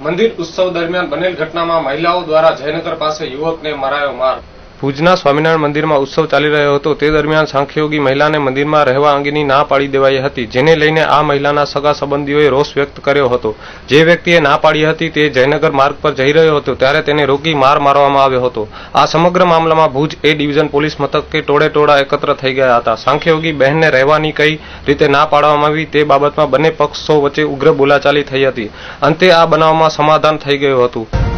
મંદિર ઉત્સવ દરમિયાન બનેલ ઘટનામાં મહિલાઓ દ્વારા જયનગર પાસે યુવકને મરાયો માર। ભુજના સ્વામિનારાયણ મંદિરમાં ઉત્સવ ચાલી રહ્યો હતો તે દરમિયાન સાંખ્યોગી મહિલાને મંદિરમાં રહેવા અંગેની ના પાડી દેવાઈ હતી, જેને લઈને આ મહિલાના સગા સંબંધીઓએ રોષ વ્યક્ત કર્યો હતો। જે વ્યક્તિએ ના પાડી હતી તે જયનગર માર્ગ પર જઈ રહ્યો હતો ત્યારે તેને રોકી માર મારવામાં આવ્યો હતો। આ સમગ્ર મામલામાં ભુજ એ ડિવિઝન પોલીસ મથકે ટોળે એકત્ર થઈ ગયા હતા। સાંખ્યોગી બહેનને રહેવાની કઈ રીતે ના પાડવામાં આવી તે બાબતમાં બંને પક્ષો વચ્ચે ઉગ્ર બોલાચાલી થઈ હતી। અંતે આ બનાવમાં સમાધાન થઈ ગયું હતું।